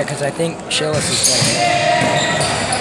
because I think Shillis is playing.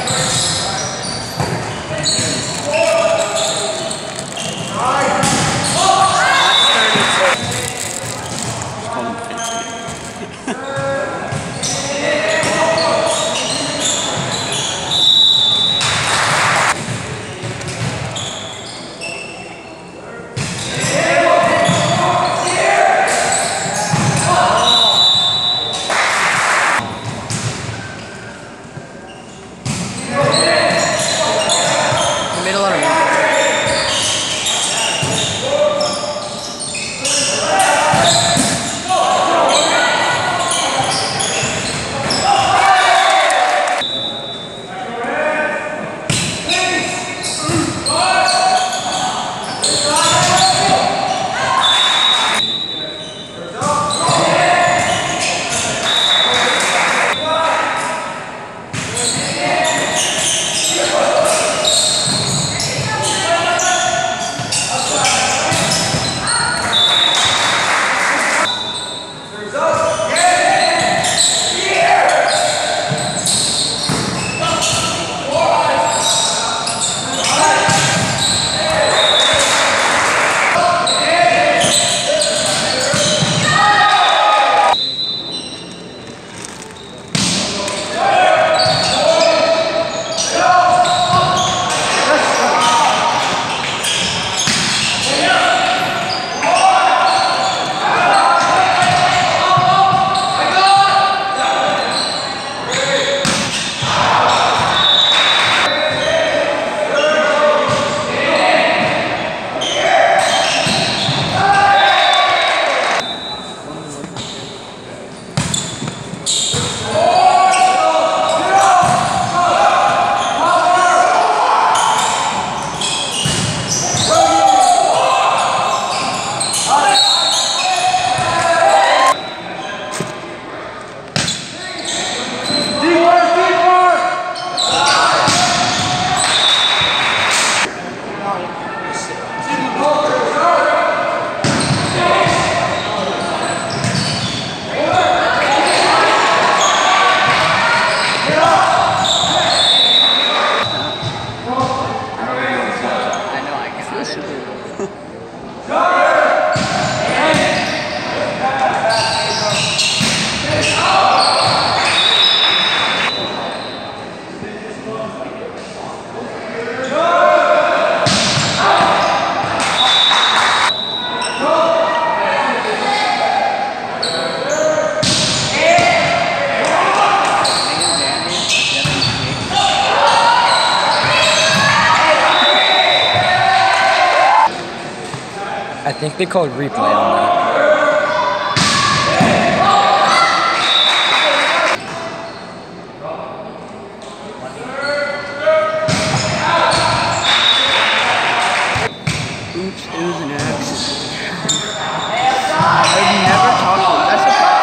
I think they called replay on that. Oops, it was an accident. I've never talked to him. That's a problem.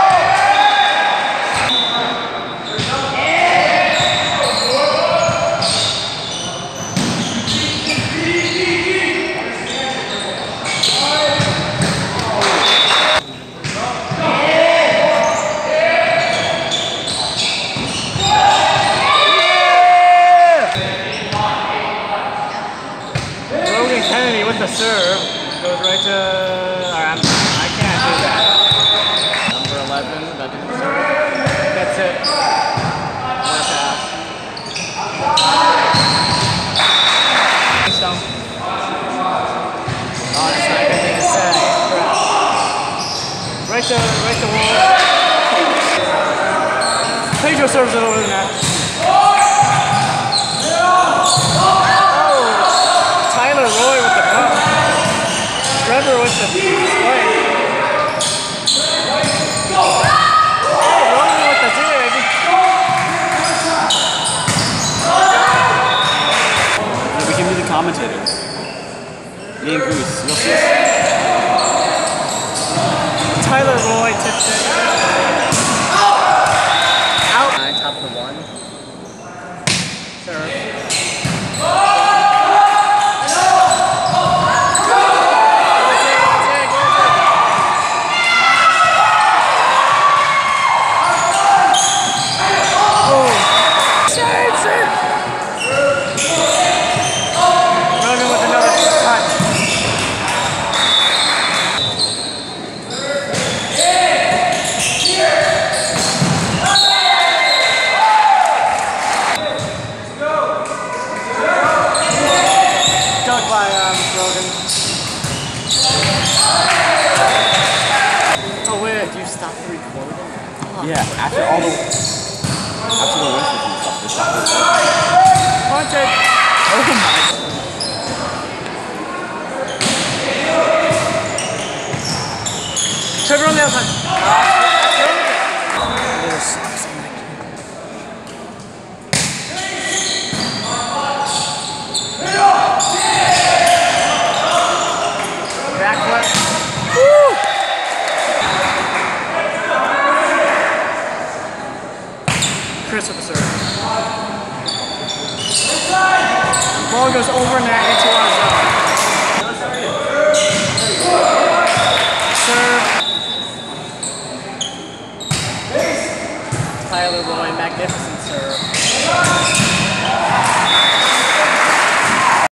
With the serve, goes right to, I can't do that. Number 11, that didn't serve. That's it. What a pass. So, oh, that's not a good thing to say. Right to wall. Pedro serves it over the net. Roy with the puck. Trevor with the spike. Oh, Roman with the dig. Yeah, we can be the commentators. Me and Goose. You'll see us. Tyler Roy tipped it. Out. Top of the one. Serve. Yeah, after the winters and stuff, this stuff was Punted. Oh my. Trevor on the outside. Back left. Woo! Chris with the serve. Ball goes over net into our